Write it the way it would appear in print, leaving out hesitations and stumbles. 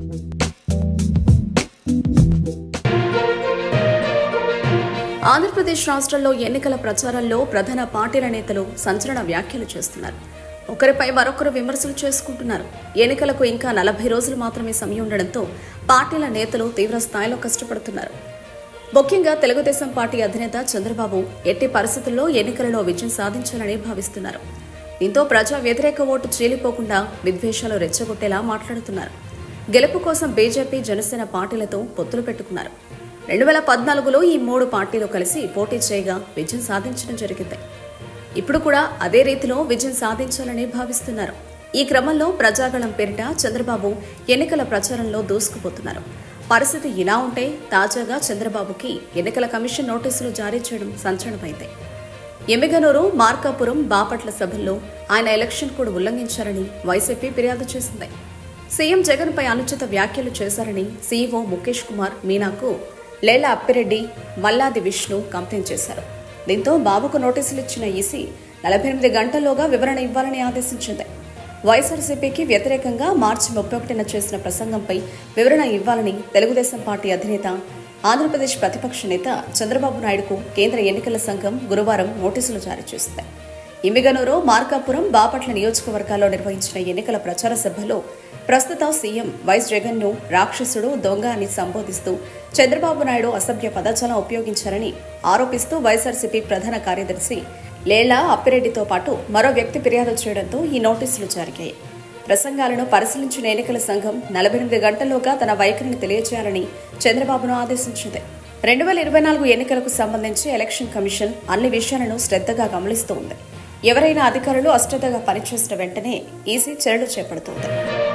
ఆంధ్రప్రదేశ్ రాష్ట్రంలో ఎన్నికల ప్రచారంలో ప్రధాన పార్టీల నేతలు సంచలన వ్యాఖ్యలు చేస్తున్నారు. ఒకరిపై మరొకరు విమర్శలు చేసుకుంటున్నారు. ఎన్నికలకు ఇంకా 40 రోజులు మాత్రమే సమయం ఉండడంతో పార్టీల నేతలు తీవ్ర స్థాయిలో కష్టపడుతున్నారు. ముఖ్యంగా తెలుగుదేశం పార్టీ అధినేత చంద్రబాబు ఎట్టి పరిస్థితుల్లో ఎన్నికలలో విజయం సాధించాలని భావిస్తున్నారు. దీంతో ప్రజా వ్యతిరేక ఓటు చీలిపోకుండా విద్వేషాలు రెచ్చగొట్టేలా మాట్లాడుతున్నారు. గెలుపు కోసం బీజేపీ, జనసేన పార్టీలతో పొత్తులు పెట్టుకున్నారు. 2014లో ఈ 3 పార్టీలు కలిసి పోటీ చేయగా విజయం సాధించడం జరిగింది. ఇప్పుడు కూడా అదే రీతిలో విజయం సాధించాలని భావిస్తున్నారు. ఈ క్రమంలో ప్రజాగళం పేరిట చంద్రబాబు ఎన్నికల ప్రచారంలో దూసుకుపోతున్నారు. పరిస్థితి ఇలా ఉంటే తాజాగా చంద్రబాబుకి ఎన్నికల కమిషన్ నోటీసులు జారీ చేయడం సంచలనమైంది. ఎమ్మిగనూరు, మార్కాపురం, బాపట్ల సభల్లో ఆయన ఎలక్షన్ కోడ్ ఉల్లంఘించారని వైసీపీ ఫిర్యాదు చేసింది. సీఎం జగన్ పై అనుచిత వ్యాఖ్యలు చేశారని సీఈఓ ముఖేష్ కుమార్ మీనాకు లేళ్ల అప్పిరెడ్డి, మల్లాది విష్ణు కంప్లైంట్ చేశారు. దీంతో బాబుకు నోటీసులు ఇచ్చిన ఈసీ 48 గంటల్లోగా వివరణ ఇవ్వాలని ఆదేశించింది. వైఎస్ఆర్సీపీకి వ్యతిరేకంగా మార్చి 31న చేసిన ప్రసంగంపై వివరణ ఇవ్వాలని తెలుగుదేశం పార్టీ అధినేత, ఆంధ్రప్రదేశ్ ప్రతిపక్ష నేత చంద్రబాబు నాయుడుకు కేంద్ర ఎన్నికల సంఘం గురువారం నోటీసులు జారీ చేసింది. ఎమ్మిగనూరు, మార్కాపురం, బాపట్ల నియోజకవర్గాల్లో నిర్వహించిన ఎన్నికల ప్రచార సభలో ప్రస్తుత సీఎం వైఎస్ జగన్ ను రాక్షసుడు, దొంగ అని సంబోధిస్తూ చంద్రబాబు నాయుడు అసభ్య పదజాలం ఉపయోగించారని ఆరోపిస్తూ వైఎస్ఆర్సీపీ ప్రధాన కార్యదర్శి లేళ్ల అప్పిరెడ్డితో పాటు మరో వ్యక్తి ఫిర్యాదు చేయడంతో ఈ నోటీసులు జారీ. ప్రసంగాలను పరిశీలించిన ఎన్నికల సంఘం 48 గంటల్లోగా తన వైఖరిని తెలియజేయాలని చంద్రబాబును ఆదేశించింది. 2024 ఎన్నికలకు సంబంధించి ఎలక్షన్ కమిషన్ అన్ని విషయాలను శ్రద్ధగా గమనిస్తూ ఉంది. ఎవరైనా అధికారులు అశ్రద్ధగా పనిచేసిన వెంటనే ఈసీ చర్యలు చేపడుతోంది.